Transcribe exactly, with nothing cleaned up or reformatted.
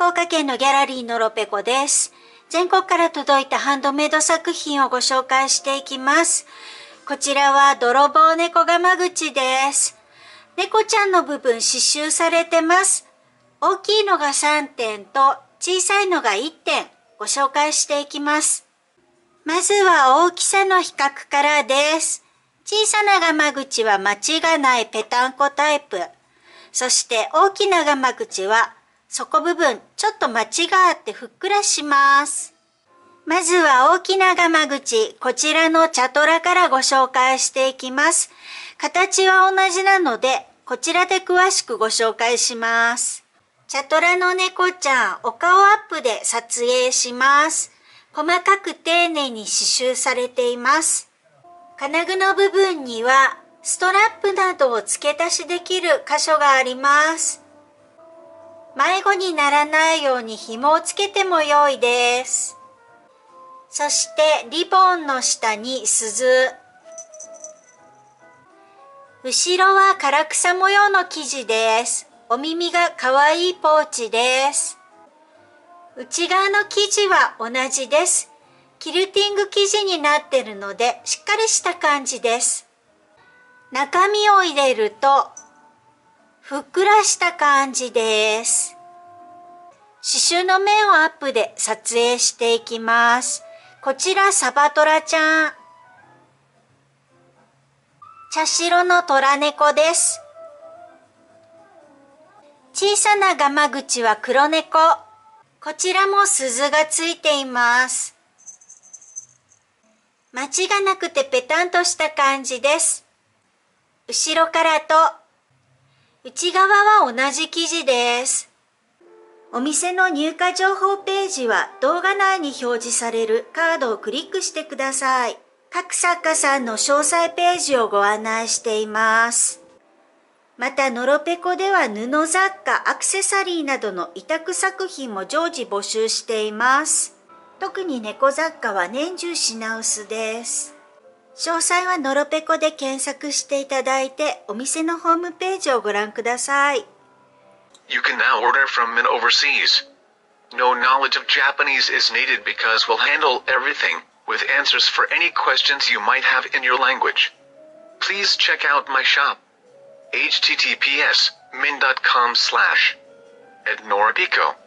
福岡県のギャラリーのロペコです。全国から届いたハンドメイド作品をご紹介していきます。こちらは泥棒猫がま口です。猫ちゃんの部分刺繍されてます。大きいのがさんてんと小さいのがいってんご紹介していきます。まずは大きさの比較からです。小さながま口は間違がないぺたんこタイプ。そして大きながま口は底部分ちょっと間違ってふっくらします。まずは大きながま口、こちらの茶トラからご紹介していきます。形は同じなので、こちらで詳しくご紹介します。茶トラの猫ちゃん、お顔アップで撮影します。細かく丁寧に刺繍されています。金具の部分には、ストラップなどを付け足しできる箇所があります。迷子にならないように紐をつけても良いです。そしてリボンの下に鈴。後ろは唐草模様の生地です。お耳がかわいいポーチです。内側の生地は同じです。キルティング生地になっているのでしっかりした感じです。中身を入れるとふっくらした感じです。刺繍の面をアップで撮影していきます。こちらサバトラちゃん。茶白のトラ猫です。小さながま口は黒猫。こちらも鈴がついています。間違がなくてペタンとした感じです。後ろからと内側は同じ生地です。お店の入荷情報ページは動画内に表示されるカードをクリックしてください。各作家さんの詳細ページをご案内しています。また、ノロペコでは布雑貨、アクセサリーなどの委託作品も常時募集しています。特に猫雑貨は年中品薄です。詳細はノロペコで検索していただいて、お店のホームページをご覧ください。 You can now order from Mint overseas. No knowledge of Japanese is needed because we'll handle everything, with answers for any questions you might have in your language. Please check out my shop. https min.com slash at Norapico.